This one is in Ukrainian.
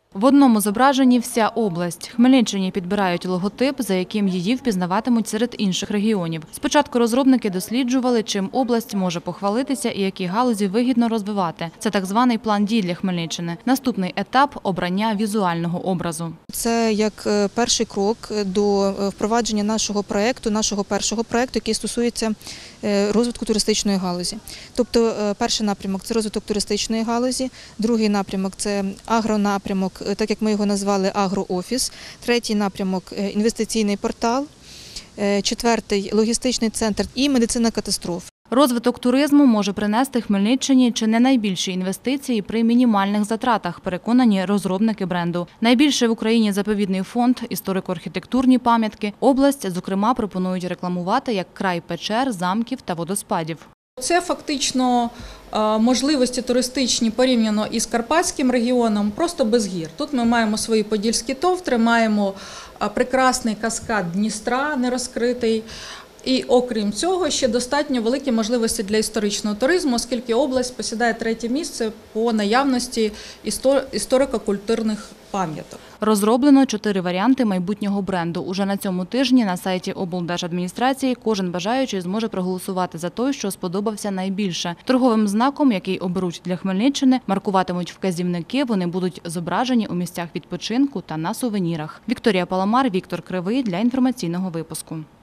В одному зображенні вся область. Хмельниччині підбирають логотип, за яким її впізнаватимуть серед інших регіонів. Спочатку розробники досліджували, чим область може похвалитися і які галузі вигідно розвивати. Це так званий план дій для Хмельниччини. Наступний етап – обрання візуального образу. Це як перший крок до впровадження нашого першого проєкту, який стосується розвитку туристичної галузі. Тобто перший напрямок – це розвиток туристичної галузі, другий напрямок – це агронапрямок, так як ми його назвали агроофіс, третій напрямок – інвестиційний портал, четвертий – логістичний центр і медицина катастроф. Розвиток туризму може принести Хмельниччині чи не найбільші інвестиції при мінімальних затратах, переконані розробники бренду. Найбільше в Україні заповідний фонд, історико-архітектурні пам'ятки. Область, зокрема, пропонують рекламувати як край печер, замків та водоспадів. Це фактично можливості туристичні порівняно із Карпатським регіоном, просто без гір. Тут ми маємо свої подільські товтри, маємо прекрасний каскад Дністра нерозкритий. І окрім цього, ще достатньо великі можливості для історичного туризму, оскільки область посідає третє місце по наявності історико-культурних пам'яток. Розроблено 4 варіанти майбутнього бренду. Уже на цьому тижні на сайті облдержадміністрації кожен бажаючий зможе проголосувати за той, що сподобався найбільше. Торговим знаком, який оберуть для Хмельниччини, маркуватимуть вказівники, вони будуть зображені у місцях відпочинку та на сувенірах. Вікторія Паламар, Віктор Кривий для інформаційного випуску.